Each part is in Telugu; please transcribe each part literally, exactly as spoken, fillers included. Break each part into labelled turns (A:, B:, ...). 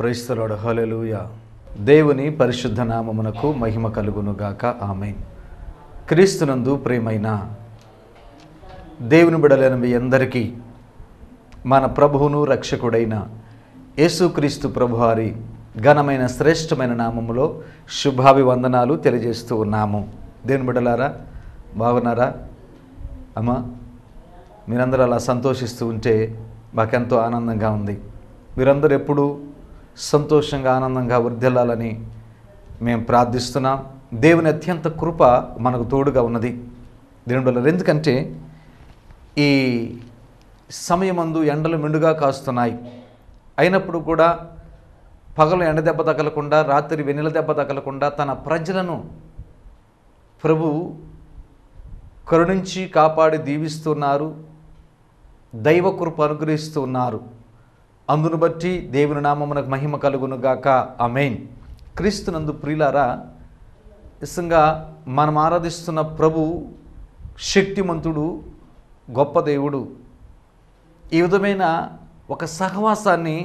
A: Praise the Lord. హల్లెలూయా. దేవుని పరిశుద్ధ నామమునకు మహిమ కలుగును గాక. ఆమేన్. క్రీస్తునందు ప్రియమైన దేవుని బిడ్డలైన మీ అందరికీ మన ప్రభువును రక్షకుడైన యేసుక్రీస్తు ప్రభువారి ఘనమైన శ్రేష్టమైన నామములో శుభాభివందనాలు తెలియజేస్తూ ఉన్నాము. దేవుని బిడ్డలారా, బాగున్నారా? అమ్మా, మీరందరూ అలా సంతోషిస్తూ ఉంటే మాకెంతో ఆనందంగా ఉంది. మీరందరూ ఎప్పుడూ సంతోషంగా ఆనందంగా వర్ధిల్లాలని మేము ప్రార్థిస్తున్నాం. దేవుని అత్యంత కృప మనకు తోడుగా ఉన్నది. దేవుని బిడ్డలారా, ఎందుకంటే ఈ సమయమందు ఎండలు మెండుగా కాస్తున్నాయి. అయినప్పుడు కూడా పగలు ఎండ దెబ్బ తగలకుండా, రాత్రి వెన్నెల దెబ్బ తగలకుండా తన ప్రజలను ప్రభు కరుణించి కాపాడి దీవిస్తున్నారు. దైవ కృప అనుగ్రహిస్తూ ఉన్నారు. అందును బట్టి దేవుని నామమునకు మహిమ కలుగును గాక. ఆమేన్. క్రీస్తునందు ప్రియులారా, నిజంగా మనం ఆరాధిస్తున్న ప్రభు శక్తిమంతుడు, గొప్ప దేవుడు. ఈ విధమైన ఒక సహవాసాన్ని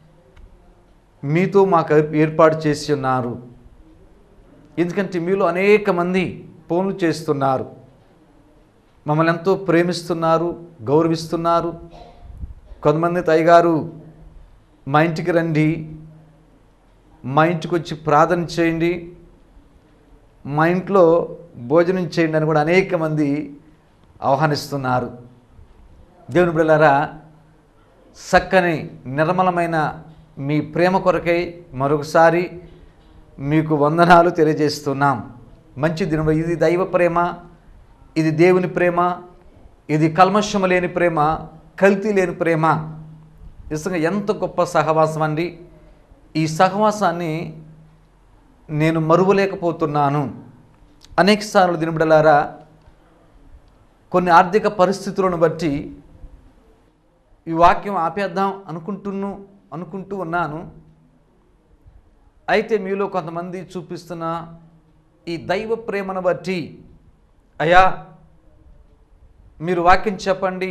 A: మీతో మాకు ఏర్పాటు చేసి ఉన్నారు. ఎందుకంటే మీలో అనేక మంది ఫోన్లు చేస్తున్నారు, మమ్మల్ని ఎంతో ప్రేమిస్తున్నారు, గౌరవిస్తున్నారు. కొంతమంది తయ్యగారు మా ఇంటికి రండి, మా ఇంటికి వచ్చి ప్రార్థన చేయండి, మా ఇంట్లో భోజనం చేయండి అని కూడా అనేక మంది ఆహ్వానిస్తున్నారు. దేవుని బిడ్డలారా, చక్కని నిర్మలమైన మీ ప్రేమ కొరకై మరొకసారి మీకు వందనాలు తెలియజేస్తున్నాం. మంచి దినం. ఇది దైవ ప్రేమ, ఇది దేవుని ప్రేమ, ఇది కల్మషము లేని ప్రేమ, కల్తీ లేని ప్రేమ. నిజంగా ఎంత గొప్ప సహవాసం అండి. ఈ సహవాసాన్ని నేను మరువలేకపోతున్నాను. అనేక సార్లు దినబిడలారా, కొన్ని ఆర్థిక పరిస్థితులను బట్టి ఈ వాక్యం ఆపేద్దాం అనుకుంటున్నాను అనుకుంటూ ఉన్నాను. అయితే మీలో కొంతమంది చూపిస్తున్న ఈ దైవ ప్రేమను బట్టి, అయ్యా మీరు వాక్యం చెప్పండి,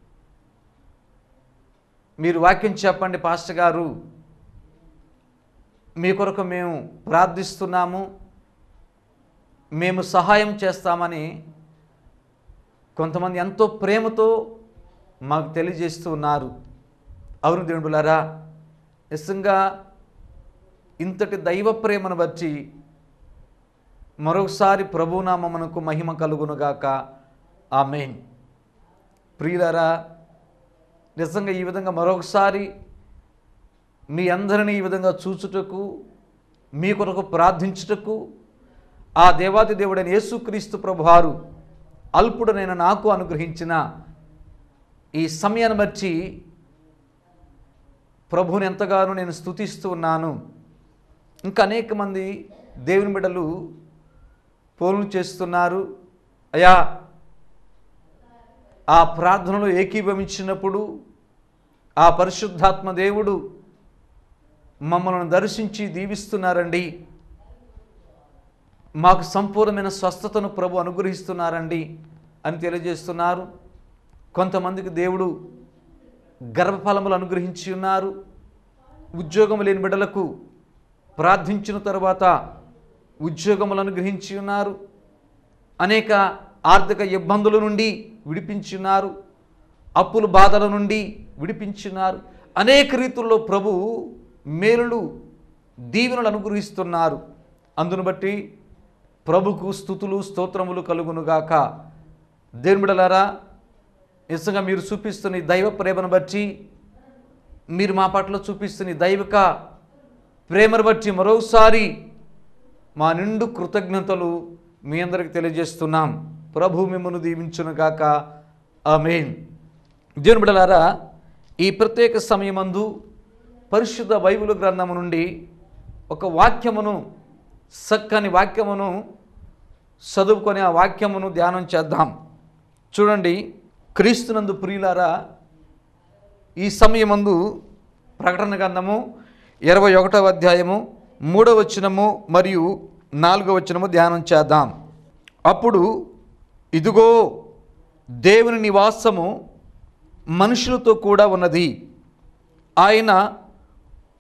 A: మీరు వాక్యం చెప్పండి పాస్టర్ గారు, మీ కొరకు మేము ప్రార్థిస్తున్నాము, మేము సహాయం చేస్తామని కొంతమంది ఎంతో ప్రేమతో మాకు తెలియజేస్తూ ఉన్నారు. అవును దేవుని బిడ్డలారా, నిజంగా ఇంతటి దైవ ప్రేమను బట్టి మరొకసారి ప్రభునామమునకు మహిమ కలుగునుగాక. ఆమేన్. ప్రియులారా, నిజంగా ఈ విధంగా మరొకసారి మీ అందరినీ ఈ విధంగా చూచుటకు, మీ కొరకు ప్రార్థించుటకు ఆ దేవాది దేవుడైన యేసుక్రీస్తు ప్రభువారు అల్పుడనైన నాకు అనుగ్రహించిన ఈ సమయాన్ని బట్టి ప్రభువుని ఎంతగానో నేను స్తుతిస్తూ ఉన్నాను. ఇంకా అనేక మంది దేవుని బిడ్డలు ఫోన్లు చేస్తున్నారు. అయ్యా, ఆ ప్రార్థనలో ఏకీభవించినప్పుడు ఆ పరిశుద్ధాత్మ దేవుడు మమ్మల్ని దర్శించి దీవిస్తున్నారండి, మాకు సంపూర్ణమైన స్వస్థతను ప్రభు అనుగ్రహిస్తున్నారండి అని తెలియజేస్తున్నారు. కొంతమందికి దేవుడు గర్భఫలములు అనుగ్రహించి ఉన్నారు. ఉద్యోగం లేని బిడ్డలకు ప్రార్థించిన తర్వాత ఉద్యోగములు అనుగ్రహించి ఉన్నారు. అనేక ఆర్థిక ఇబ్బందుల నుండి విడిపించున్నారు. అప్పుల బాధల నుండి విడిపించున్నారు. అనేక రీతుల్లో ప్రభు మేలులు, దీవెనలు అనుగ్రహిస్తున్నారు. అందును బట్టి ప్రభుకు స్తుతులు స్తోత్రములు కలుగునుగాక. దేవుని బిడ్డలారా, నిజంగా మీరు చూపిస్తున్న ఈ దైవ ప్రేమను బట్టి, మీరు మా పట్ల చూపిస్తున్న ఈ దైవిక ప్రేమను బట్టి మరోసారి మా నిండు కృతజ్ఞతలు మీ అందరికి తెలియజేస్తున్నాం. ప్రభు మిమ్మల్ని దీవించునుగాక. ఆమేన్. దేవుని బిడ్డలారా, ఈ ప్రత్యేక సమయమందు పరిశుద్ధ బైబిల్ గ్రంథము నుండి ఒక వాక్యమును, చక్కని వాక్యమును చదువుకొని ఆ వాక్యమును ధ్యానం చేద్దాం. చూడండి, క్రీస్తునందు ప్రియులారా, ఈ సమయమందు ప్రకటన గ్రంథము ఇరవై ఒకటవ అధ్యాయము మూడవ వచనము మరియు నాలుగవ వచనము ధ్యానం చేద్దాం. అప్పుడు ఇదిగో దేవుని నివాసము మనుషులతో కూడా ఉన్నది, ఆయన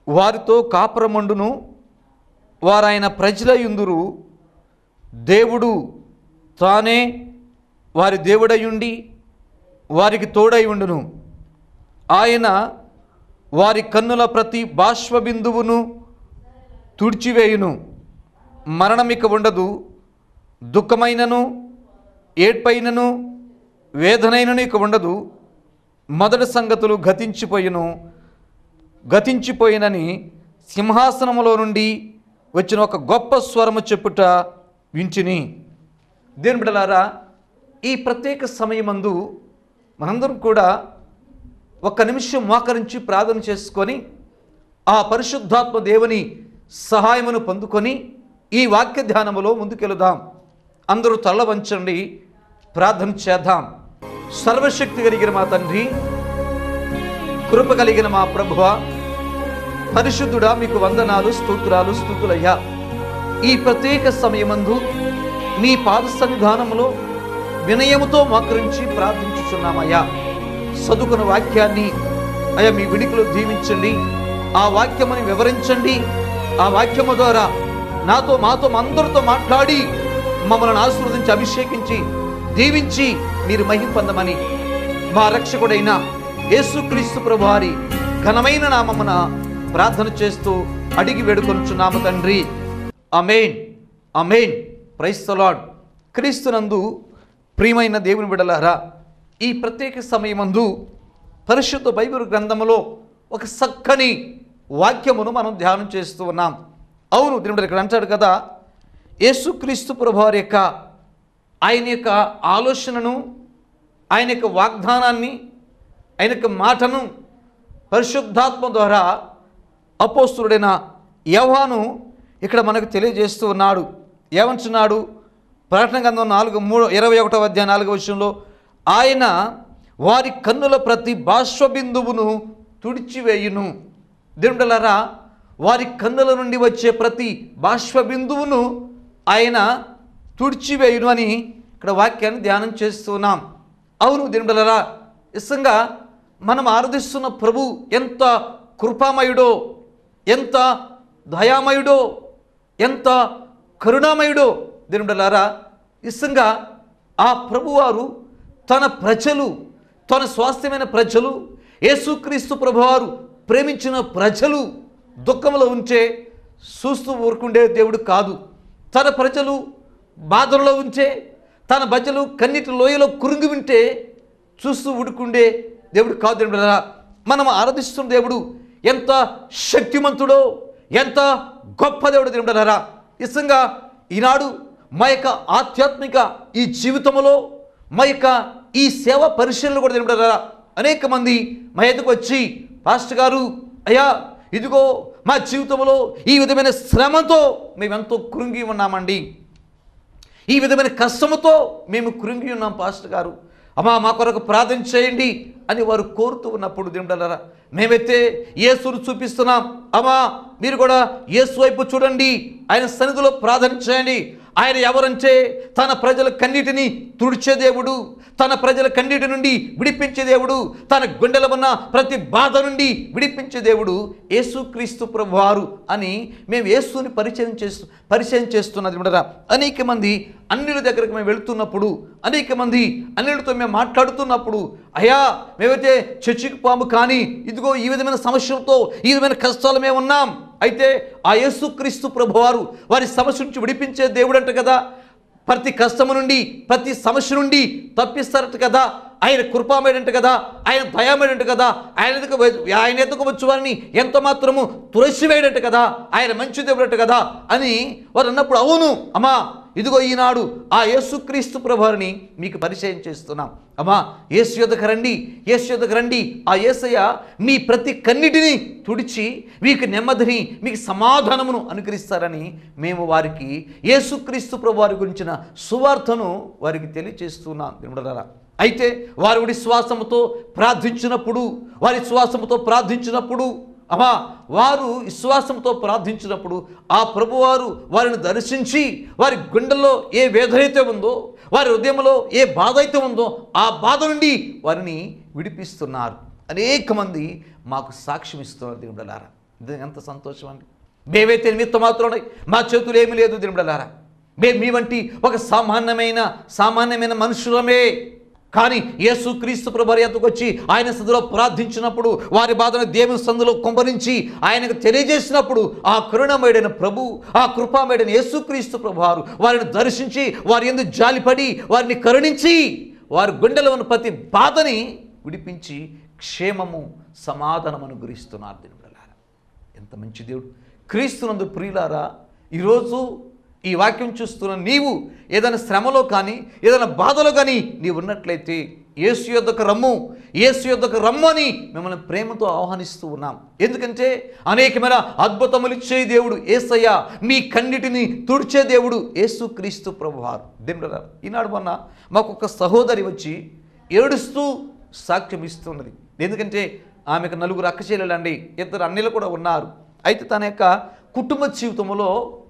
A: వారితో కాపురమండును, వారాయన ప్రజలయుందురు. దేవుడు తానే వారి దేవుడయుండి వారికి తోడై ఉండును. ఆయన వారి కన్నుల ప్రతి బాష్పబిందువును తుడిచివేయును. మరణమిక ఉండదు, దుఃఖమైనను ఏడ్పైనను వేదనైనను ఇక ఉండదు. మొదటి సంగతులు గతించిపోయిను గతించిపోయినని సింహాసనములో నుండి వచ్చిన ఒక గొప్ప స్వరము చెప్పుట వించిని. దేవుని బిడ్డలారా, ఈ ప్రత్యేక సమయమందు మనందరం కూడా ఒక్క నిమిషం మోకరించి ప్రార్థన చేసుకొని ఆ పరిశుద్ధాత్మ దేవుని సహాయమును పొందుకొని ఈ వాక్య ధ్యానములో ముందుకెళుదాం. అందరూ తల వంచండి, ప్రార్థన చేద్దాం. సర్వశక్తి కలిగిన మా తండ్రి, కృప కలిగిన మా ప్రభువా, పరిశుద్ధుడా, మీకు వందనాలు, స్తోత్రాలు, స్తుతులయ్యా. ఈ ప్రత్యేక సమయమందు మీ పాద సన్నిధానములో వినయముతో మోకరించి ప్రార్థించుచున్నామయ్యా. చదువుకున్న వాక్యాన్ని అయ్యా మీ వినికిలో దీవించండి. ఆ వాక్యముని వివరించండి. ఆ వాక్యము ద్వారా నాతో మాతో అందరితో మాట్లాడి మమ్మల్ని ఆశీర్వదించి అభిషేకించి దీవించి మీరు మహిమ పొందమని మా రక్షకుడైన యేసుక్రీస్తు ప్రభువారి ఘనమైన నామమున ప్రార్థన చేస్తూ అడిగి వేడుకొనుచున్నాము తండ్రి. ఆమేన్, ఆమేన్. Praise the Lord. క్రీస్తునందు ప్రియమైన దేవుని బిడ్డలారా, ఈ ప్రత్యేక సమయమందు పరిశుద్ధ బైబిల్ గ్రంథములో ఒక చక్కని వాక్యమును మనం ధ్యానం చేస్తూ ఉన్నాం. అవును, దేవుడు ఇక్కడ అంటాడు కదా, యేసుక్రీస్తు ప్రభువారి యొక్క ఆయన యొక్క ఆలోచనను, ఆయన యొక్క వాగ్దానాన్ని, ఆయన యొక్క మాటను పరిశుద్ధాత్మ ద్వారా అపోస్తులుడైన యోహాను ఇక్కడ మనకు తెలియజేస్తూ ఉన్నాడు. ఏమంటున్నాడు? ప్రకటన గ్రంథం నాలుగు మూడు ఇరవై ఒకటవ అధ్యాయం నాలుగవ వచనంలో, ఆయన వారి కన్నుల ప్రతి బాష్పబిందువును తుడిచివేయును. దేవుడలారా, వారి కన్నుల నుండి వచ్చే ప్రతి బాష్పబిందువును ఆయన తుడిచివేయును అని ఇక్కడ వాక్యాన్ని ధ్యానం చేస్తున్నాం. అవును దేవుడలారా, నిజంగా మనం ఆరాధిస్తున్న ప్రభు ఎంత కృపామయుడో, ఎంత దయామయుడో, ఎంత కరుణామయుడో. దేవుడలారా, నిజంగా ఆ ప్రభువారు తన ప్రజలు, తన స్వాస్థ్యమైన ప్రజలు, యేసుక్రీస్తు ప్రభువారు ప్రేమించిన ప్రజలు దుఃఖంలో ఉంటే చూస్తూ ఊరుకుండే దేవుడు కాదు. తన ప్రజలు బాధల్లో ఉంటే, తన ప్రజలు కన్నీటి లోయలో కురుంగి ఉంటే చూస్తూ ఊడుకుండే దేవుడు కాదు. దేవుడు మనం ఆరాధిస్తున్న దేవుడు ఎంత శక్తిమంతుడో, ఎంత గొప్ప దేవుడు. దేవుడారా, నిజంగా ఈనాడు మా యొక్క ఆధ్యాత్మిక ఈ జీవితంలో, మా యొక్క ఈ సేవ పరిశీలనలు కూడా దేవుడారా అనేక మంది మా ఎదుకు వచ్చి, పాస్టర్ గారు, అయ్యా ఇదిగో మా జీవితంలో ఈ విధమైన శ్రమతో మేమెంతో కృంగి ఉన్నామండి, ఈ విధమైన కష్టముతో మేము కృంగి ఉన్నాం పాస్టర్ గారు, అమ్మా మా కొరకు ప్రార్థన చేయండి అని వారు కోరుతూ ఉన్నప్పుడు దేవుడారా, మేమైతే యేసును చూపిస్తున్నాం. అమ్మా మీరు కూడా యేసు వైపు చూడండి, ఆయన సన్నిధిలో ప్రార్థన చేయండి. ఆయన ఎవరంటే తన ప్రజల కన్నీటిని తుడిచే దేవుడు, తన ప్రజల కన్నీటి నుండి విడిపించే దేవుడు, తన గుండెల ఉన్న ప్రతి బాధ నుండి విడిపించే దేవుడు యేసుక్రీస్తు ప్రభువారు అని మేము యేసుని పరిచయం చేస్తూ పరిచయం చేస్తున్నది. అనేక మంది అన్యుల దగ్గరకు మేము వెళుతున్నప్పుడు, అనేక మంది అన్యులతో మేము మాట్లాడుతున్నప్పుడు, అయ్యా మేమైతే చర్చికి పాము కానీ ఇదిగో ఈ విధమైన సమస్యలతో, ఈ విధమైన కష్టాలు మేము ఉన్నాం. అయితే ఆ యేసుక్రీస్తు ప్రభువారు వారి సమస్య నుంచి విడిపించే దేవుడు అంట కదా, ప్రతి కష్టము నుండి ప్రతి సమస్య నుండి తప్పిస్తారట కదా, ఆయన కృపామేడంట కదా, ఆయన దయామేడంట కదా, ఆయన ఎదుకు ఆయన ఎదుకు వచ్చు వారిని ఎంత మాత్రము తులసివేయడంట కదా, ఆయన మంచి దేవుడు అంట కదా అని వారు అన్నప్పుడు, అవును అమ్మా ఇదిగో ఈనాడు ఆ యేసుక్రీస్తు ప్రభువారిని మీకు పరిచయం చేస్తున్నాం. అమ్మా యేసు యొద్దకు రండి, యేసు యొద్దకు రండి. ఆ యేసయ్య మీ ప్రతి కన్నిటిని తుడిచి మీకు నెమ్మదిని, మీకు సమాధానమును అనుగ్రహిస్తారని మేము వారికి యేసుక్రీస్తు ప్రభువారి గురించిన సువార్తను వారికి తెలియజేస్తున్నాం. దేవుడారా, అయితే వారి విశ్వాసముతో ప్రార్థించినప్పుడు, వారి విశ్వాసముతో ప్రార్థించినప్పుడు అమ్మా వారు విశ్వాసంతో ప్రార్థించినప్పుడు ఆ ప్రభువారు వారిని దర్శించి వారి గుండెల్లో ఏ వేదన అయితే ఉందో, వారి హృదయంలో ఏ బాధ అయితే ఉందో ఆ బాధ నుండి వారిని విడిపిస్తున్నారు. అనేక మంది మాకు సాక్ష్యం ఇస్తున్నారు. దేవుడారా, ఇది ఎంత సంతోషం అండి. మేమైతే నిమిత్త మాత్రం మా చేతులు ఏమీ లేదు దేవుడారా, మేము మీ వంటి ఒక సామాన్యమైన సామాన్యమైన మనుషులమే. కానీ యేసుక్రీస్తు ప్రభువారి యొద్దకు వచ్చి ఆయన సన్నిధిలో ప్రార్థించినప్పుడు, వారి బాధను దేవుని సన్నిధిలో కుమ్మరించి ఆయనకు తెలియజేసినప్పుడు ఆ కరుణమయుడైన ప్రభు, ఆ కృపామయుడైన యేసుక్రీస్తు ప్రభువారు వారిని దర్శించి వారి యందు జాలిపడి వారిని కరుణించి వారి గుండెలో ఉన్న ప్రతి బాధని విడిపించి క్షేమము సమాధానము అనుగ్రహిస్తున్నారు. దేవుడారా, ఎంత మంచి దేవుడు. క్రీస్తునందు ప్రియులారా, ఈరోజు ఈ వాక్యం చూస్తున్న నీవు ఏదైనా శ్రమలో కానీ ఏదైనా బాధలో కానీ నీవు ఉన్నట్లయితే యేసు యొద్దకు రమ్ము, యేసు యొద్దకు రమ్ము అని మిమ్మల్ని ప్రేమతో ఆహ్వానిస్తూ ఉన్నాం. ఎందుకంటే అనేకమైన అద్భుతములు ఇచ్చే దేవుడు యేసయ్య, మీ కన్నిటిని తుడిచే దేవుడు యేసుక్రీస్తు ప్రభువారు. దేవుడా, ఈనాడు మొన్న మాకు ఒక సహోదరి వచ్చి ఏడుస్తూ సాక్ష్యం ఇస్తున్నది. ఎందుకంటే ఆమెకు నలుగురు అక్క చెల్లెలండి, ఇద్దరు అన్నలు కూడా ఉన్నారు. అయితే తన యొక్క కుటుంబ జీవితంలో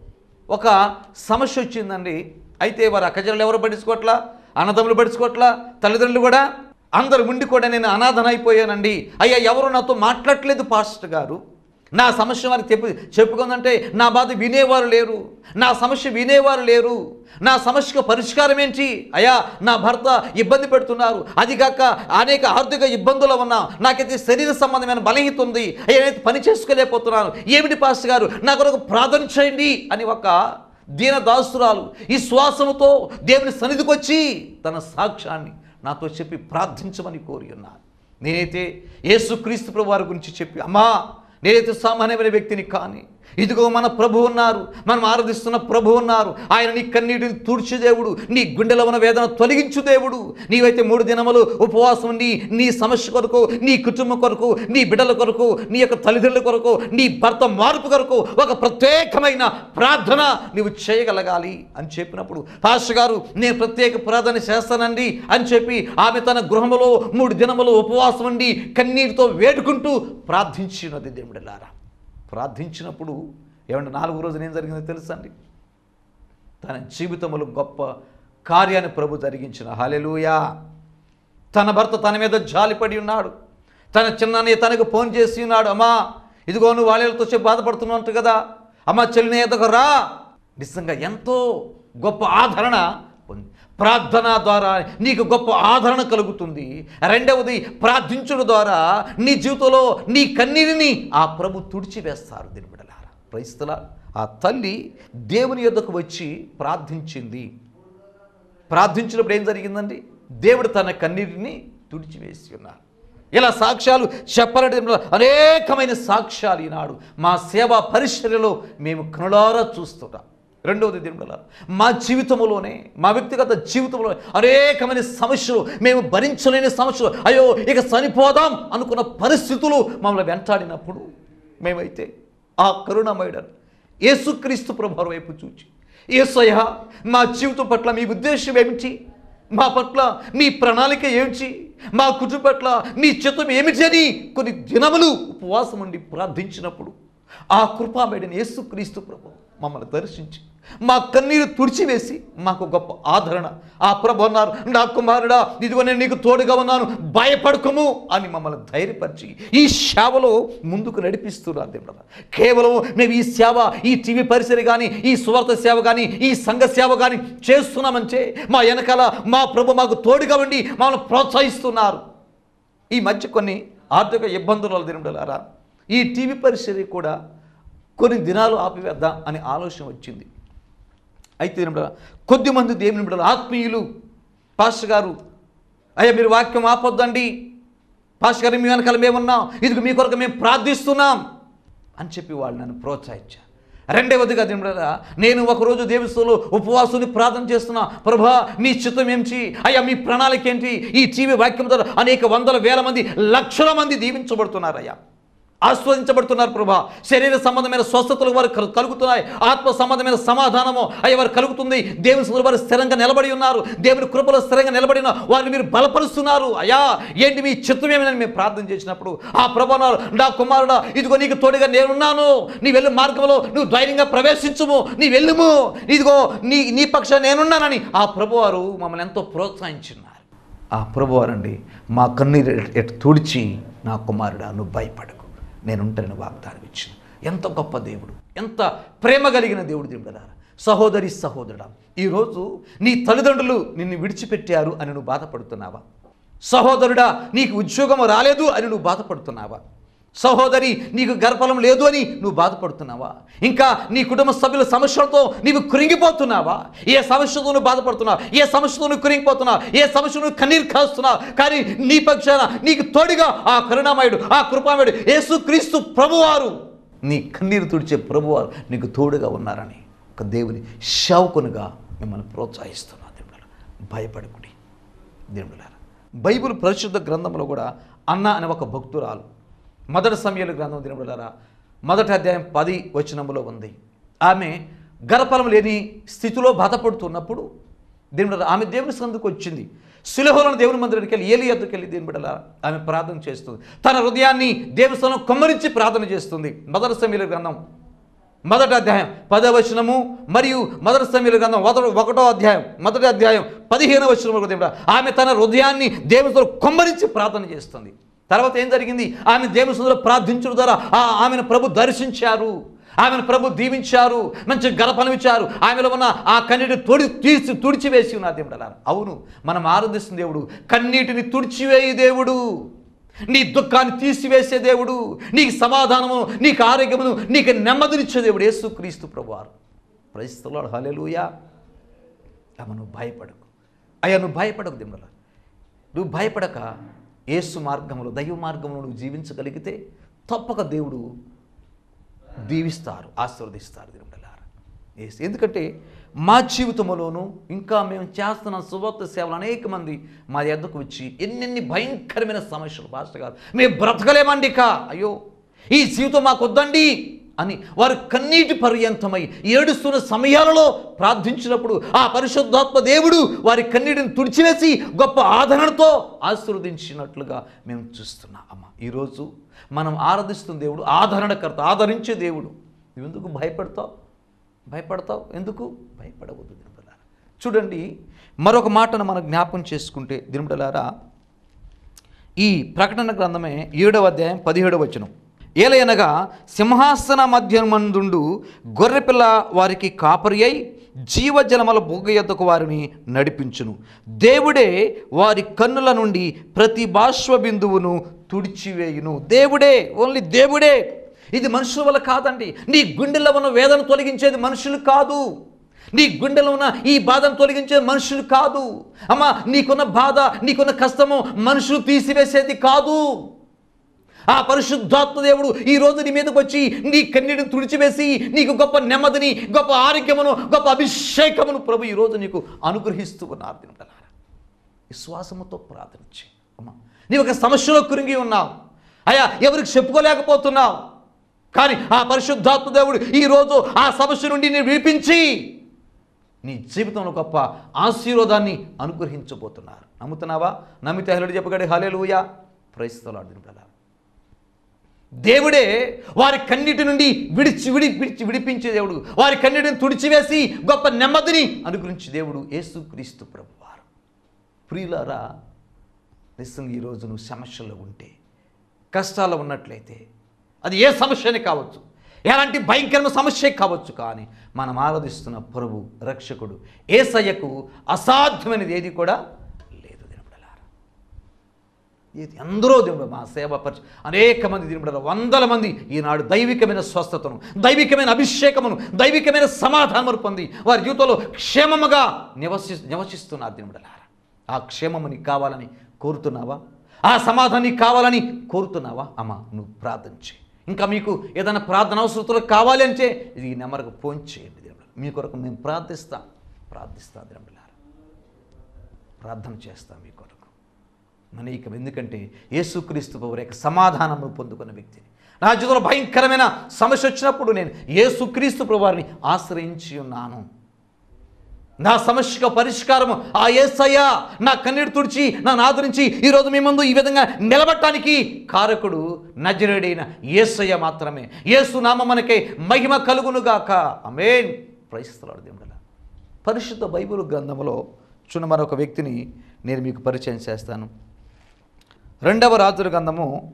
A: ఒక సమస్య వచ్చిందండి. అయితే వారు అక్కచెల్లెలు ఎవరు పట్టించుకోవట్లా, అన్నదమ్ములు పట్టించుకోవట్లా, తల్లిదండ్రులు కూడా అందరు ఉండి కూడా నేను అనాథన అయిపోయానండి. అయ్యా ఎవరు నాతో మాట్లాడట్లేదు పాస్టర్ గారు, నా సమస్య వారికి చెప్పి చెప్పుకుందంటే నా బాధ వినేవారు లేరు, నా సమస్య వినేవారు లేరు, నా సమస్యకు పరిష్కారం ఏంటి? అయ్యా నా భర్త ఇబ్బంది పెడుతున్నారు, అది కాక అనేక ఆర్థిక ఇబ్బందులు ఉన్నా, నాకైతే శరీర సంబంధమైన బలహీనత ఉంది, అయ్యా నేనైతే పని చేసుకోలేకపోతున్నాను, ఏమిటి పాస్టర్ గారు నా కొరకు ప్రార్థన చేయండి అని ఒక దీన దాసురాలు ఈ శ్వాసముతో దేవుని సన్నిధికి వచ్చి తన సాక్ష్యాన్ని నాతో చెప్పి ప్రార్థించమని కోరి ఉన్నారు. నేనైతే యేసుక్రీస్తు ప్రభు వారి గురించి చెప్పి, అమ్మా నేనైతే సామాన్యమైన వ్యక్తిని కానీ ఇదిగో మన ప్రభు ఉన్నారు, మనం ఆరాధిస్తున్న ప్రభు ఉన్నారు, ఆయన నీ కన్నీటిని తుడిచే దేవుడు, నీ గుండెలో ఉన్న వేదన తొలగించు దేవుడు. నీవైతే మూడు దినములు ఉపవాసం ఉండి నీ సమస్య కొరకు, నీ కుటుంబం కొరకు, నీ బిడ్డల కొరకు, నీ యొక్క తల్లిదండ్రుల కొరకు, నీ భర్త మార్పు కొరకు ఒక ప్రత్యేకమైన ప్రార్థన నీవు చేయగలగాలి అని చెప్పినప్పుడు, పాస్టర్ గారు నేను ప్రత్యేక ప్రార్థన చేస్తానండి అని చెప్పి ఆమె తన గృహములో మూడు దినములు ఉపవాసం ఉండి కన్నీటితో వేడుకుంటూ ప్రార్థించినది. దేవుడిలారా, ప్రార్థించినప్పుడు ఏమంటే నాలుగు రోజులు ఏం జరిగిందో తెలుసండి, తన జీవితంలో గొప్ప కార్యాన్ని ప్రభు జరిగించిన. హల్లెలూయా. తన భర్త తన మీద జాలిపడి ఉన్నాడు, తన చిన్ననే తనకు ఫోన్ చేసి ఉన్నాడు, అమ్మా ఇదిగో నువ్వు వాళ్ళతో చెప్పి బాధపడుతున్నావు కదా, అమ్మ చెల్లిని ఎదుగు రా. నిజంగా ఎంతో గొప్ప ఆదరణ పొంది, ప్రార్థన ద్వారా నీకు గొప్ప ఆదరణ కలుగుతుంది. రెండవది, ప్రార్థించడం ద్వారా నీ జీవితంలో నీ కన్నీరిని ఆ ప్రభు తుడిచివేస్తారు. దీని బిడ్డలారా, క్రైస్తవుల ఆ తల్లి దేవుని యొద్దకు వచ్చి ప్రార్థించింది. ప్రార్థించినప్పుడు ఏం జరిగిందండి, దేవుడు తన కన్నీరిని తుడిచివేసి ఉన్నారు. ఇలా సాక్ష్యాలు చెప్పాలంటే అనేకమైన సాక్ష్యాలు ఈనాడు మా సేవా పరిచర్యలో మేము కనులారా చూస్తున్నాం. రెండవది దేవుడా, మా జీవితంలోనే మా వ్యక్తిగత జీవితంలో అనేకమైన సమస్యలు, మేము భరించలేని సమస్యలు, అయ్యో ఇక చనిపోదాం అనుకున్న పరిస్థితులు మమ్మల్ని వెంటాడినప్పుడు మేమైతే ఆ కరుణమయుడను యేసుక్రీస్తు ప్రభువారి వైపు చూచి, యేసయ్య మా జీవితం పట్ల మీ ఉద్దేశం ఏమిటి, మా పట్ల మీ ప్రణాళిక ఏమిటి, మా కుటుంబం పట్ల మీ చిత్తం ఏమిటి అని కొన్ని దినములు ఉపవాసం ఉండి ప్రార్థించినప్పుడు ఆ కృపామయుడైన యేసుక్రీస్తు ప్రభువు మమ్మల్ని దర్శించి మా కన్నీరు తుడిచివేసి మాకు గొప్ప ఆదరణ. ఆ ప్రభు అన్నారు, నా కుమారుడా ఇదిగో నేను నీకు తోడుగా ఉన్నాను, భయపడకము అని మమ్మల్ని ధైర్యపరిచి ఈ సేవలో ముందుకు నడిపిస్తున్నారు. దేవుడా, కేవలం మేము ఈ సేవ, ఈ టీవీ పరిసర కానీ, ఈ సువార్త సేవ కానీ, ఈ సంఘ సేవ కానీ చేస్తున్నామంటే మా వెనకాల మా ప్రభు మాకు తోడుగా ఉండి మమ్మల్ని ప్రోత్సహిస్తున్నారు. ఈ మధ్య కొన్ని ఆర్థిక ఇబ్బందుల దేవుడారా ఈ టీవీ పరిసర కూడా కొన్ని దినాలు ఆపివేద్దాం అనే ఆలోచన వచ్చింది. అయితే కొద్దిమంది దేవుని బిడ్డలు ఆత్మీయులు, పాస్టర్ గారు అయ్యా మీరు వాక్యం ఆపొద్దండి, పాస్టర్ గారు మీ వెనకాల మేమున్నాం, ఇదిగో మీ కొరకు మేము ప్రార్థిస్తున్నాం అని చెప్పి వాళ్ళు నన్ను ప్రోత్సహించారు. రెండవదిగా దేవుడా, నేను ఒకరోజు దేవస్థలో ఉపవాసుని ప్రార్థన చేస్తున్నా, ప్రభా మీ చిత్తం ఏమిటి, అయ్యా మీ ప్రణాళిక ఏంటి, ఈ టీవీ వాక్యం ద్వారా అనేక వందల వేల మంది లక్షల మంది దీవించబడుతున్నారు, అయ్యా ఆస్వాదించబడుతున్నారు ప్రభా, శరీర సంబంధమైన స్వస్థతలు వారు కలుగుతున్నాయి, ఆత్మ సంబంధమైన సమాధానము అయ్యా వారు కలుగుతుంది, దేవుని సన్నిధిలో వారు స్థిరంగా నిలబడి ఉన్నారు, దేవుని కృపలో స్థిరంగా నిలబడి ఉన్నారు, వారిని మీరు బలపరుస్తున్నారు. అయ్యా ఏంటి మీ చిత్తం ఏమని మేము ప్రార్థన చేసినప్పుడు ఆ ప్రభు అన్నారు, నా కుమారుడా ఇదిగో నీకు తోడుగా నేనున్నాను, నీ వెళ్ళు మార్గంలో నువ్వు ధైర్యంగా ప్రవేశించుము, నీ వెళ్ళుము, ఇదిగో నీ నీ పక్ష నేనున్నానని ఆ ప్రభు వారు మమ్మల్ని ఎంతో ప్రోత్సహించున్నారు. ఆ ప్రభు వారండి మా కన్నీరు ఎటు తుడిచి, నా కుమారుడా నువ్వు భయపడకు, నేనుంటానని వాగ్దానం ఇచ్చింది. ఎంత గొప్ప దేవుడు, ఎంత ప్రేమ కలిగిన దేవుడు దేవుడారా. సహోదరి సహోదరుడా, ఈరోజు నీ తల్లిదండ్రులు నిన్ను విడిచిపెట్టారు అని నువ్వు బాధపడుతున్నావా? సహోదరుడా, నీకు ఉద్యోగం రాలేదు అని నువ్వు బాధపడుతున్నావా? సహోదరి, నీకు గర్భఫలం లేదు అని నువ్వు బాధపడుతున్నావా? ఇంకా నీ కుటుంబ సభ్యుల సమస్యలతో నీవు కృంగిపోతున్నావా? ఏ సమస్యతో నువ్వు బాధపడుతున్నావు? ఏ సమస్యతో నువ్వు కృంగిపోతున్నావు? ఏ సమస్య నువ్వు కన్నీరు కాస్తున్నావు? కానీ నీ పక్షాన నీకు తోడుగా ఆ కరుణామయుడు, ఆ కృపామయుడు యేసుక్రీస్తు ప్రభువారు, నీ కన్నీరు తుడిచే ప్రభువారు నీకు తోడుగా ఉన్నారని ఒక దేవుని సేవకునిగా మిమ్మల్ని ప్రోత్సహిస్తున్నా. దేవుడు భయపడకుడి. దేవుడులారా, బైబిల్ పరిశుద్ధ గ్రంథంలో కూడా అన్న అనే ఒక భక్తురాలు మొదటి సమయాల గ్రంథం దేవుడులారా మొదటి అధ్యాయం పది వచనములో ఉంది. ఆమె గర్భఫలం లేని స్థితిలో బాధపడుతున్నప్పుడు దేవుడు ఆమె దేవుని సందుకు వచ్చింది. శిలోహులను దేవుని మందిరానికి వెళ్ళి ఏలి యొద్దకు వెళ్ళి దేవుని బిడ్డలా ఆమె ప్రార్థన చేస్తుంది. తన హృదయాన్ని దేవుని స్థలం కొమ్మరించి ప్రార్థన చేస్తుంది. మొదటి సమయాల గ్రంథం మొదటి అధ్యాయం పదో వచనము మరియు మొదటి సమయాల గ్రంథం ఒకటో అధ్యాయం మొదటి అధ్యాయం పదిహేను వచనము దేవుడు ఆమె తన హృదయాన్ని దేవుని స్థలం కొమ్మరించి ప్రార్థన చేస్తుంది. తర్వాత ఏం జరిగింది? ఆమె దేవుని సన్నిధిలో ప్రార్థించడం ద్వారా ఆమెను ప్రభు దర్శించారు, ఆమెను ప్రభు దీవించారు, మంచి గర్భఫలం ఇచ్చారు. ఆమెలో ఉన్న ఆ కన్నీటిని తొడి తీసి తుడిచివేసి ఉన్నారు దేవుడు. అవును, మనం ఆరాధిస్తున్న దేవుడు కన్నీటిని తుడిచివేయి దేవుడు, నీ దుఃఖాన్ని తీసివేసే దేవుడు, నీకు సమాధానము, నీకు ఆరోగ్యమును, నీకు నెమ్మదినిచ్చే దేవుడు యేసుక్రీస్తు ప్రభువారు. ప్రైజ్ ది లార్డ్, హల్లెలూయా. అమ్మ, నువ్వు భయపడకు. అయ్యా, నువ్వు భయపడకు దేవుడు. నువ్వు భయపడక యేసు మార్గంలో, దైవ మార్గంలో నువ్వు జీవించగలిగితే తప్పక దేవుడు దీవిస్తారు, ఆశీర్వదిస్తారు దేవుడులారా. ఎందుకంటే మా జీవితంలోనూ ఇంకా మేము చేస్తున్న సువార్త సేవలు అనేక మంది మా యొద్దకు వచ్చి ఎన్నెన్ని భయంకరమైన సమస్యలు, పాస్టర్ గారు మేము బ్రతకలేమండి, కా అయ్యో ఈ జీవితం మాకు వద్దండి అని వారు కన్నీటి పర్యంతమై ఏడుస్తున్న సమయాలలో ప్రార్థించినప్పుడు ఆ పరిశుద్ధాత్మ దేవుడు వారి కన్నీటిని తుడిచివేసి గొప్ప ఆదరణతో ఆశీర్వదించినట్లుగా మేము చూస్తున్నాం. అమ్మ, ఈరోజు మనం ఆరాధిస్తున్న దేవుడు ఆదరణకర్త, ఆదరించే దేవుడు. నువ్వు ఎందుకు భయపడతావు? భయపడతావు ఎందుకు? భయపడవద్దు దినబలారా. చూడండి, మరొక మాటను మనం జ్ఞాపం చేసుకుంటే దినబలారా, ఈ ప్రకటన గ్రంథమే ఏడవ అధ్యాయం పదిహేడవ వచనం, ఏలయనగా సింహాసన మధ్యమందుండు గొర్రెపిల్ల వారికి కాపరి అయి జీవజలముల బుగ్గ యొద్దకు వారిని నడిపించును. దేవుడే వారి కన్నుల నుండి ప్రతి బాష్ప బిందువును తుడిచివేయును. దేవుడే, ఓన్లీ దేవుడే. ఇది మనుషుల వల్ల కాదండి. నీ గుండెల్లో ఉన్న వేదన తొలగించేది మనుషులు కాదు. నీ గుండెలో ఉన్న ఈ బాధను తొలగించేది మనుషులు కాదు. అమ్మ, నీకున్న బాధ, నీకున్న కష్టము మనుషులు తీసివేసేది కాదు. ఆ పరిశుద్ధాత్మ దేవుడు ఈరోజు నీ మీదకి వచ్చి నీ కన్నీటిని తుడిచివేసి నీకు గొప్ప నెమ్మదిని, గొప్ప ఆరోగ్యమును, గొప్ప అభిషేకమును ప్రభు ఈరోజు నీకు అనుగ్రహిస్తూ ఉన్నారు. తినగలరా, విశ్వాసముతో ప్రార్థించి. అమ్మ, నీవు ఒక సమస్యలో కురింగి ఉన్నావు, అయ్యా ఎవరికి చెప్పుకోలేకపోతున్నావు, కానీ ఆ పరిశుద్ధాత్మ దేవుడు ఈరోజు ఆ సమస్య నుండి నేను విడిపించి నీ జీవితంలో గొప్ప ఆశీర్వాదాన్ని అనుగ్రహించబోతున్నారు. నమ్ముతున్నావా? నమ్మితే హల్లెలూయా చెప్పగలడు. హల్లెలూయా. Praise the Lord. దేవుడే వారి కన్నీటి నుండి విడిచి విడి విడిచి విడిపించే దేవుడు, వారి కన్నీటిని తుడిచివేసి గొప్ప నెమ్మదిని అనుగ్రహించే దేవుడు యేసుక్రీస్తు ప్రభువారు. ప్రియులారా, నిజంగా ఈరోజు నువ్వు సమస్యలో ఉంటే, కష్టాల్లో ఉన్నట్లయితే, అది ఏ సమస్యనే కావచ్చు, ఎలాంటి భయంకరమైన సమస్య కావచ్చు, కానీ మనం ఆరాధిస్తున్న ప్రభు రక్షకుడు యేసయ్యకు అసాధ్యమైనది ఏది కూడా లేదు. దినబడలారా, ఇది ఎందరో దేవుడు మా సేవ పరిచ అనేక మంది దినబడారు, వందల మంది ఈనాడు దైవికమైన స్వస్థతను, దైవికమైన అభిషేకమును, దైవికమైన సమాధానమును పొంది వారి జీవితంలో క్షేమముగా నివసి నివసిస్తున్నారు. దినబడలారా, ఆ క్షేమము నీకు కావాలని కోరుతున్నావా? ఆ సమాధానం నీకు కావాలని కోరుతున్నావా? అమ్మ, నువ్వు ప్రార్థన చేయి. ఇంకా మీకు ఏదైనా ప్రార్థన అవసరతలు కావాలి అంటే ఇది ఈ నెంబర్కు ఫోన్ చేయండి. దేవుడు మీ కొరకు మేము ప్రార్థిస్తాం ప్రార్థిస్తాం దేవుడులారా, ప్రార్థన చేస్తాం మీ కొరకు అనేకం. ఎందుకంటే యేసుక్రీస్తు ప్రభువు యొక్క సమాధానము పొందుకున్న వ్యక్తిని. నా జీవితంలో భయంకరమైన సమస్య వచ్చినప్పుడు నేను యేసుక్రీస్తు ప్రభువారిని ఆశ్రయించి ఉన్నాను. నా సమస్యకు పరిష్కారము ఆ యేసయ్య నా కన్నీరు తుడిచి నన్ను ఆదరించి ఈరోజు మీ ముందు ఈ విధంగా నిలబడటానికి కారకుడు నజరేయుడైన యేసయ్య మాత్రమే. యేసు నామము మనకే మహిమ కలుగునుగాక. ఆమేన్. Praise the Lord. దేవుడా, పరిశుద్ధ బైబిల్ గ్రంథంలో చూడ మరొక వ్యక్తిని నేను మీకు పరిచయం చేస్తాను. రెండవ రాజుల గ్రంథము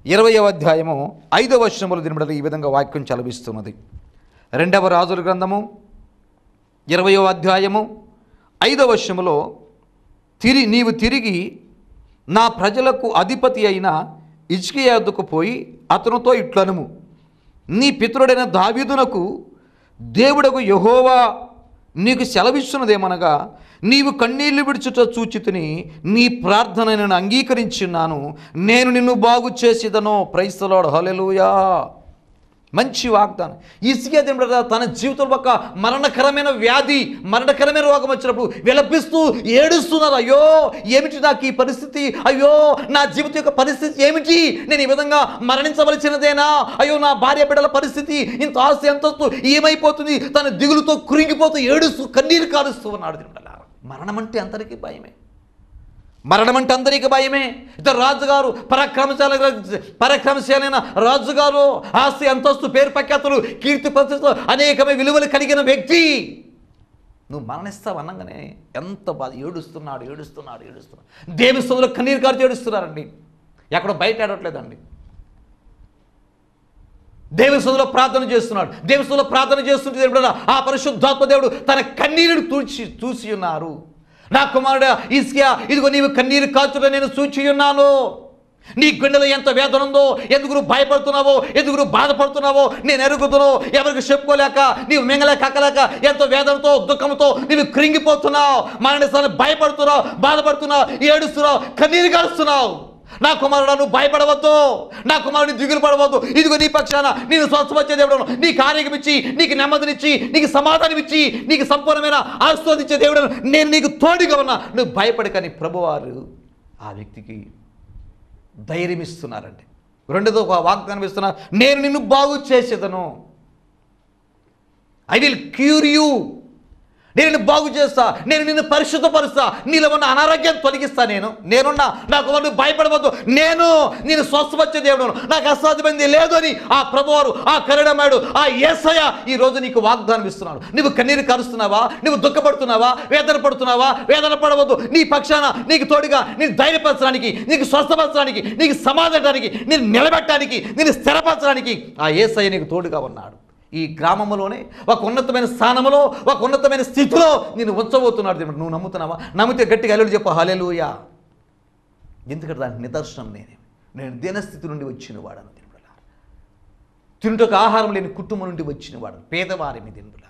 A: ఇరవయవ అధ్యాయము ఐదవ వచనములు దీని ఈ విధంగా వాక్యం చలవిస్తున్నది. రెండవ రాజుల గ్రంథము ఇరవయవ అధ్యాయము ఐదవ వచనములో, తిరి నీవు తిరిగి నా ప్రజలకు అధిపతి అయిన హిజ్కియా యొద్దకు పోయి అతనితో ఇట్లనుము, నీ పితరుడైన దావీదునకు దేవుడకు యెహోవా నీకు సెలవిస్తున్నదేమనగా, నీవు కన్నీళ్లు విడుచుట చూచితిని, నీ ప్రార్థన నేను అంగీకరించున్నాను, నేను నిన్ను బాగు చేసేదను. ప్రైజ్ ది లార్డ్, హల్లెలూయా. మంచి వాగ్దానం. హిజ్కియా దేవుడు తన జీవితంలో ఒక మరణకరమైన వ్యాధి, మరణకరమైన రోగం వచ్చినప్పుడు విలపిస్తూ ఏడుస్తున్నారు. అయ్యో ఏమిటి నాకు ఈ పరిస్థితి, అయ్యో నా జీవితం యొక్క పరిస్థితి ఏమిటి, నేను ఈ విధంగా మరణించవలసినదేనా, అయ్యో నా భార్య బిడ్డల పరిస్థితి, ఇంత ఆస్తి ఎంతస్తూ ఏమైపోతుంది, తన దిగులుతో కురింగిపోతూ ఏడుస్తూ కన్నీరు కారుస్తూ ఉన్నాడు. మరణం అంటే అందరికీ భయమే, మరణం అంటే అందరికీ భయమే. ఇద్దరు రాజుగారు, పరాక్రమశాల పరాక్రమశాలైన రాజుగారు, ఆస్తి అంతస్తు పేరు ప్రఖ్యాతులు కీర్తి ప్రతిష్టలు అనేకమైన విలువలు కలిగిన వ్యక్తి, నువ్వు మరణిస్తావు అనగానే ఎంత బాధ. ఏడుస్తున్నాడు ఏడుస్తున్నాడు ఏడుస్తున్నాడు దేవుని సన్నిధిలో కన్నీరు కారుతూ ఏడుస్తున్నారండి. ఎక్కడో బయట ఆడట్లేదండి, దేవుని సన్నిధిలో ప్రార్థన చేస్తున్నాడు. దేవుని సన్నిధిలో ప్రార్థన చేస్తుంటే ఆ పరిశుద్ధాత్మ దేవుడు తన కన్నీరుని తూచి చూసి ఉన్నారు. నా కుమారుడు హిజ్కియా, ఇదిగో నీవు కన్నీరు కాచుట నేను చూచి ఉన్నాను. నీ గుండెలో ఎంత వేదన ఉందో, ఎందుకు భయపడుతున్నావో, ఎందుకు బాధపడుతున్నావో నేను ఎరుగుతున్నావు. ఎవరికి చెప్పుకోలేక నీవు మింగలేక కక్కలేక ఎంతో వేదనతో దుఃఖంతో నీవు కృంగిపోతున్నావు, మరణిస్తానని భయపడుతున్నావు, బాధపడుతున్నావు, ఏడుస్తున్నావు, కన్నీరు కారుస్తున్నావు. నా కుమారుడు నువ్వు భయపడవద్దు, నా కుమారుడిని దిగులు పడవద్దు, ఇదిగో నీ పక్షాన నేను స్వస్థపరిచే దేవుడు, నీకు ఆరోగ్యం ఇచ్చి, నీకు నెమ్మదినిచ్చి, నీకు సమాధానం ఇచ్చి, నీకు సంపూర్ణమైన ఆస్వాదించే దేవుడు నేను నీకు తోడుగా ఉన్నా, నువ్వు భయపడకని ప్రభువారు ఆ వ్యక్తికి ధైర్యం ఇస్తున్నారండి. రెండోదో ఒక వాగ్దానం ఇస్తున్నారు, నేను నిన్ను బాగు చేసేదను, ఐ విల్ క్యూర్ యూ, నేను నిన్ను బాగు చేస్తా, నేను నిన్ను పరిశుద్ధపరుస్తా, నీలో ఉన్న అనారోగ్యం తొలగిస్తా, నేను నేనున్నా, నాకు నువ్వు భయపడవద్దు, నేను నేను స్వస్థపరిచే దేవుడు, నాకు అసాధ్యమైంది లేదు అని ఆ ప్రభువారు, ఆ కరుణమయుడు, ఆ యేసయ్య ఈ రోజు నీకు వాగ్దానం ఇస్తున్నాడు. నువ్వు కన్నీరు కరుస్తున్నావా, నువ్వు దుఃఖపడుతున్నావా, వేదన పడుతున్నావా, వేదన పడవద్దు. నీ పక్షాన నీకు తోడుగా నేను ధైర్యపరచడానికి, నీకు స్వస్థపరచడానికి, నీకు సమాధానానికి, నేను నిలబెట్టడానికి, నేను స్థిరపరచడానికి ఆ యేసయ్య నీకు తోడుగా ఉన్నాడు. ఈ గ్రామంలోనే ఒక ఉన్నతమైన స్థానంలో, ఒక ఉన్నతమైన స్థితిలో నేను ఉంచబోతున్నాడు దేవుడు. నువ్వు నమ్ముతున్నావా? నమ్మితే గట్టిగా హల్లెలూయా చెప్పు, హల్లెలూయా. ఎందుకంటే దానికి నిదర్శనం నేనే, నేను దీనస్థితి నుండి వచ్చిన వాడను దేవుడా, తింటకు ఆహారం లేని కుటుంబం నుండి వచ్చిన వాడు, పేదవారిని దేవుడా.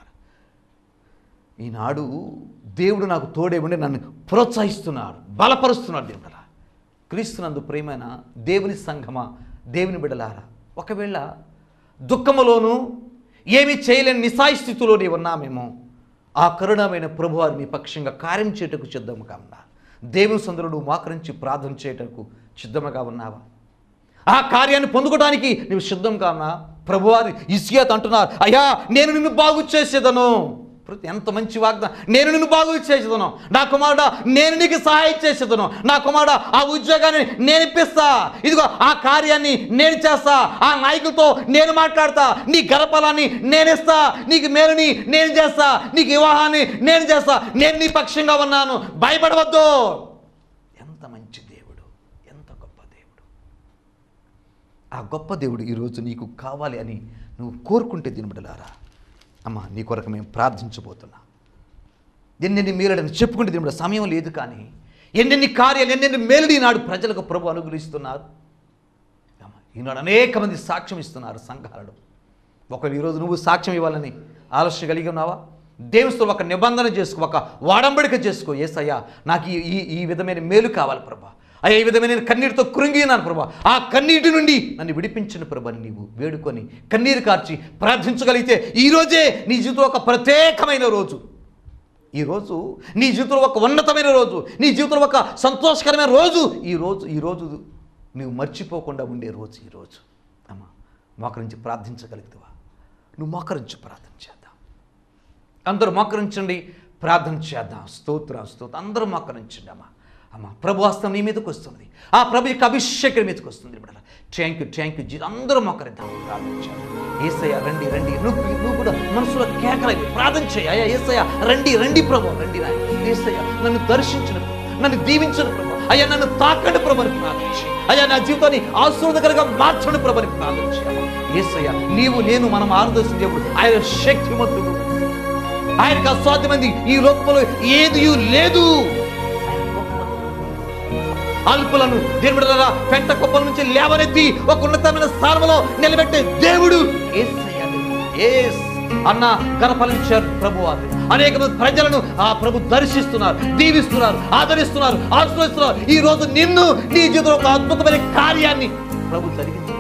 A: ఈనాడు దేవుడు నాకు తోడే ఉండి నన్ను ప్రోత్సహిస్తున్నాడు, బలపరుస్తున్నాడు దేవుడా. క్రీస్తునందు ప్రియమైన దేవుని సంఘమా, దేవుని బిడ్డలారా, ఒకవేళ దుఃఖములోను ఏమీ చేయలేని నిస్సాయ స్థితిలో నీవు ఉన్నామేమో, ఆ కరుణమైన ప్రభువారు నీ పక్షంగా కార్యం చేయటకు సిద్ధముగా ఉన్నా. దేవుని సందులో మోకరించి ప్రార్థన చేయటకు సిద్ధముగా ఉన్నావా? ఆ కార్యాన్ని పొందుకోవడానికి నువ్వు సిద్ధంగా ఉన్నా. ప్రభువారు హిజ్కియాతో అంటున్నారు, అయ్యా నేను నిన్ను బాగు చేసేదను. ఎంత మంచి వాగ్దానం, నేను నిన్ను బాగు చేసేదను, నా కుమారుడా నేను నీకు సహాయం చేసేదను, నా కుమారుడా ఆ ఉద్యోగాన్ని నేను ఇప్పిస్తా, ఇదిగో ఆ కార్యాన్ని నేను చేస్తా, ఆ నాయకులతో నేను మాట్లాడతా, నీ గర్భఫలాన్ని నేను ఇస్తా, నీకు మేలుని నేను చేస్తా, నీకు వివాహాన్ని నేను చేస్తా, నేను నీ పక్షంగా ఉన్నాను, భయపడవద్దు. ఎంత మంచి దేవుడు, ఎంత గొప్ప దేవుడు. ఆ గొప్ప దేవుడు ఈరోజు నీకు కావాలి అని నువ్వు కోరుకుంటే దీని బిడ్డలారా, అమ్మ నీ కొరకు మేము ప్రార్థించబోతున్నా. ఎన్నెన్ని మేలుడని చెప్పుకుంటే దీని సమయం లేదు, కానీ ఎన్నెన్ని కార్యాలు, ఎన్నెన్ని మేలుడి నాడు ప్రజలకు ప్రభు అనుగ్రహిస్తున్నారు. అమ్మ ఈనాడు అనేక మంది సాక్ష్యం ఇస్తున్నారు సంఘాలలో. ఒకవేళ ఈరోజు నువ్వు సాక్ష్యం ఇవ్వాలని ఆలోచన కలిగి ఉన్నావా? దేవునితో ఒక నిబంధన చేసుకో, ఒక వాడంబడిక చేసుకో. యేసయ్యా నాకు ఈ ఈ విధమైన మేలు కావాలి ప్రభా, అయ్యా ఈ విధమైన నేను కన్నీటితో కృంగినాను ప్రభా, ఆ కన్నీటి నుండి నన్ను విడిపించిన ప్రభాని నీవు వేడుకొని కన్నీరు కార్చి ప్రార్థించగలిగితే ఈరోజే నీ జీవితంలో ఒక ప్రత్యేకమైన రోజు, ఈరోజు నీ జీవితంలో ఒక ఉన్నతమైన రోజు, నీ జీవితంలో ఒక సంతోషకరమైన రోజు, ఈరోజు ఈరోజు నువ్వు మర్చిపోకుండా ఉండే రోజు ఈరోజు. అమ్మా మోకరించి ప్రార్థించగలుగుతావా? నువ్వు మోకరించి ప్రార్థన చేద్దాం, అందరూ మోకరించండి, ప్రార్థన చేద్దాం. స్తోత్రం స్తోత్రం, అందరూ మోకరించండి. అమ్మా అమ్మ ప్రభు హస్తం నీ మీదకి వస్తుంది, ఆ ప్రభు యొక్క అభిషేకం మీదకి వస్తుంది. ఇప్పుడు thank you thank you ji, అందరూ మోకరిద్దాం, ప్రార్థించాలి. యేసయ్య రండి రండి, నువ్వు నువ్వు కూడా మనసులో కేకలై ప్రార్థన చేయి. అయ్యా యేసయ్య రండి రండి ప్రభు, రండి యేసయ్య నన్ను దర్శించిన, నన్ను దీవించిన ప్రభు, అయ్యా నన్ను తాకండి ప్రభు అని ప్రార్థించి అయ్యా నా జీవితాన్ని ఆశీర్వాదకరంగా మార్చండి ప్రభు అని ప్రార్థన చేయాలి. యేసయ్య నీవు నేను మనం ఆరాధించిన దేవుడు, ఆయన శక్తిమంతుడు, ఆయనకు అసాధ్యమైంది ఈ లోకంలో ఏది లేదు. అల్పులను దేవుడు పెట్ట కుప్పల నుంచి లేవనెత్తి ఒక ఉన్నతమైన స్థానంలో నిలబెట్టే దేవుడు అన్న గణపలించారు ప్రభు. అనేక మంది ప్రజలను ఆ ప్రభు దర్శిస్తున్నారు, దీవిస్తున్నారు, ఆదరిస్తున్నారు, ఆశ్రయిస్తున్నారు. ఈ రోజు నిన్ను నీ జీవితంలో ఒక అద్భుతమైన కార్యాన్ని ప్రభు జరిగింది.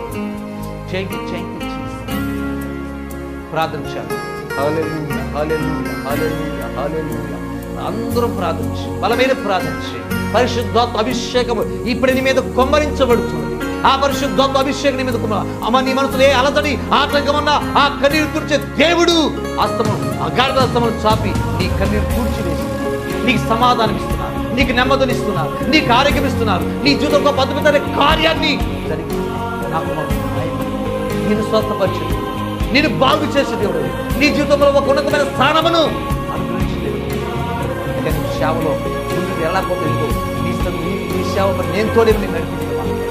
A: ప్రార్థించాలి. హల్లెలూయా, హల్లెలూయా, హల్లెలూయా, హల్లెలూయా. అందరూ ప్రార్థించి బలమైన ప్రార్థించి పరిశుద్ధాత్మ అభిషేకం ఇప్పుడు నీ మీద కొమ్మరించబడుతుంది. ఆ పరిశుద్ధాత్మ అభిషేకం నీ మీద అమ్మ నీ మనసులో ఏ అలజడి ఆటంకమన్నా ఆ కన్నీరు తుడిచే దేవుడు అస్తమం అగాఢాస్తమం చాపి నీ కన్నీరు తుడిచివేసి నీకు సమాధానం ఇస్తున్నారు, నీకు నెమ్మదిని ఇస్తున్నారు, నీకు ఆరోగ్యం ఇస్తున్నారు. నీ జీవితంలో ఒక అద్భుతమైన కార్యాన్ని జరిగి నాకు నేను స్వస్థపరిచే దేవుడు, నేను బాగు చేసే దేవుడు, నీ జీవితంలో ఒక ఉన్నతమైన స్థానమును అనుగ్రహించే దేవుడు. సేవలో ముందుకు వెళ్ళకపోతే నీ నీ సేవ నేను తోడే నేను నడిపించే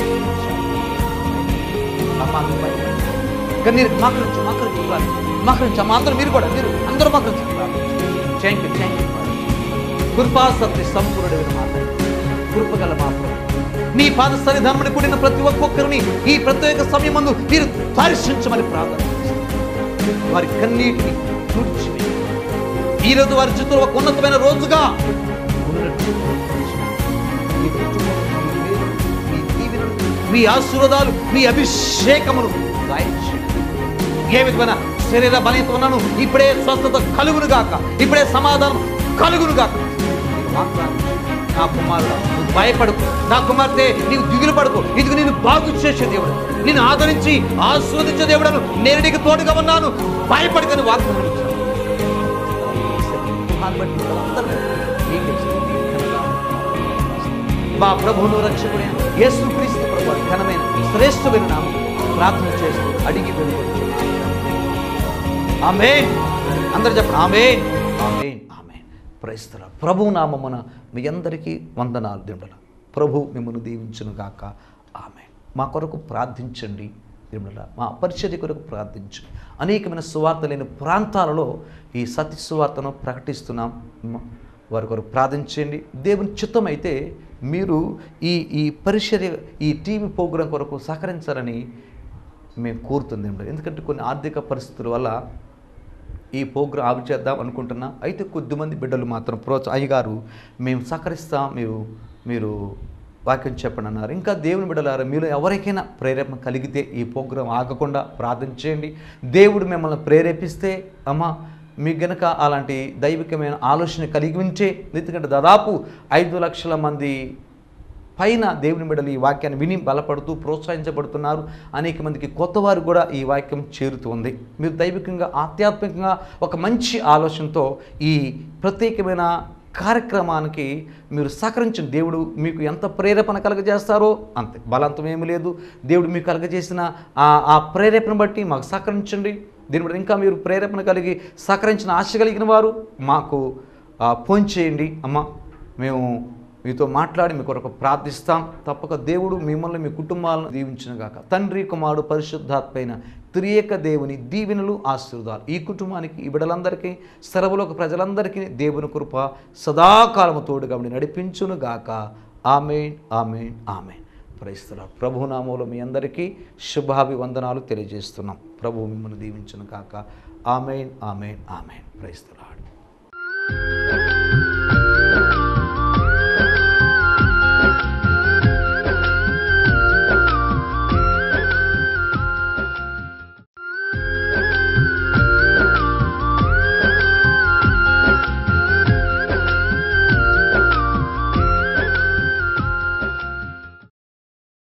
A: కన్నీరు మాకరించి మాకరించి మాకరించి అమ్మ అందరూ మీరు కూడా మీరు అందరూ మాకరించి థ్యాంక్ యూ థ్యాంక్ యూ. కృపా సత్య సంపూర్ణుడైన మాట కృపగల మాట నీ పాద సన్నిధానమున కూడిన ప్రతి ఒక్కొక్కరిని ఈ ప్రత్యేక సమయమందు మీరు దర్శించమని ప్రార్థన వారి కన్నీటిని తుడిచివేయండి. ఈ రోజు వారి జీవితంలో ఒక ఉన్నతమైన రోజుగా మీ ఆశీర్వాదాలు మీ అభిషేకమును ఏ విధమైన శరీర బలహీనత ఉన్నాను ఇప్పుడే స్వస్థత కలుగును గాక, ఇప్పుడే సమాధానం కలుగును గాక. నా కుమారుడు నువ్వు భయపడుకో, నా కుమార్తె నీవు దిగులు పడుకో, ఇదిగో నేను బాగు చేసే దేవుడు, నేను ఆదరించి ఆస్వాదించే దేవుడను, నేను నీకు తోడుగా ఉన్నాను, భయపడుకొని వాగ్దానం ఇచ్చాను. మా ప్రభువును రక్షకుడైన యేసుక్రీస్తు ప్రభువు ఘనమైన శ్రేష్ఠమైన నామం ప్రార్థన చేస్తూ అడిగి వెళ్ళవచ్చు. ఆమేన్. అందరూ చెప్పండి ఆమేన్, ఆమేన్, ఆమేన్. Praise the Lord. ప్రభువు నామమున మీ అందరికీ వందనాలు. దేవుడా ప్రభు మిమ్మల్ని దీవించును గాక. ఆమేన్. మా కొరకు ప్రార్థించండి దేవుడా, మా పరిచర్య కొరకు ప్రార్థించండి. అనేకమైన సువార్త లేని ప్రాంతాలలో ఈ సత్య సువార్తను ప్రకటిస్తున్నాం. వారి కొరకు ప్రార్థించండి. దేవుని చిత్తం అయితే మీరు ఈ ఈ పరిచర్య ఈ టీవీ ప్రోగ్రాం కొరకు సహకరించాలని మేము కోరుతుంది. ఎందుకంటే కొన్ని ఆర్థిక పరిస్థితుల వల్ల ఈ ప్రోగ్రాం ఆపు చేద్దాం అనుకుంటున్నా. అయితే కొద్దిమంది బిడ్డలు మాత్రం ప్రోత్సాహ అయ్యగారు మేము సహకరిస్తాం, మీరు మీరు వాక్యం చెప్పండి అన్నారు. ఇంకా దేవుని బిడ్డలారా మీరు ఎవరికైనా ప్రేరేపణ కలిగితే ఈ ప్రోగ్రాం ఆగకుండా ప్రార్థన చేయండి. దేవుడు మిమ్మల్ని ప్రేరేపిస్తే అమ్మ మీకు గనక అలాంటి దైవికమైన ఆలోచన కలిగి ఉంటే, ఎందుకంటే దాదాపు ఐదు లక్షల మంది పైన దేవుని బిడ్డలు ఈ వాక్యాన్ని విని బలపడుతూ ప్రోత్సహించబడుతున్నారు. అనేక మందికి కొత్త వారు కూడా ఈ వాక్యం చేరుతుంది. మీరు దైవికంగా ఆధ్యాత్మికంగా ఒక మంచి ఆలోచనతో ఈ ప్రత్యేకమైన కార్యక్రమానికి మీరు సహకరించిన దేవుడు మీకు ఎంత ప్రేరేపణ కలగజేస్తారో అంతే, బలవంతం ఏమీ లేదు. దేవుడు మీకు కలగజేసిన ఆ ప్రేరేపణ బట్టి మాకు సహకరించండి. దీని బట్టి ఇంకా మీరు ప్రేరేపణ కలిగి సహకరించిన ఆశ కలిగిన వారు మాకు ఫోన్ చేయండి. అమ్మ మేము మీతో మాట్లాడి మీ కొరకు ప్రార్థిస్తాం. తప్పక దేవుడు మిమ్మల్ని మీ కుటుంబాలను దీవించును గాక. తండ్రి కుమారుడు పరిశుద్ధాత్మైన త్రియేక దేవుని దీవెనలు ఆశీర్వాదాలు ఈ కుటుంబానికి ఈ బిడ్డలందరికీ సర్వలోక ప్రజలందరికీ దేవుని కృప సదాకాలము తోడుగా ఉండి నడిపించును గాక. ఆమేన్, ఆమేన్, ఆమేన్. Praise the Lord. ప్రభు నామములో మీ అందరికీ శుభాభివందనాలు తెలియజేస్తున్నాం. ప్రభు మిమ్మల్ని దీవించును గాక. ఆమేన్, ఆమేన్, ఆమేన్. Praise the lord.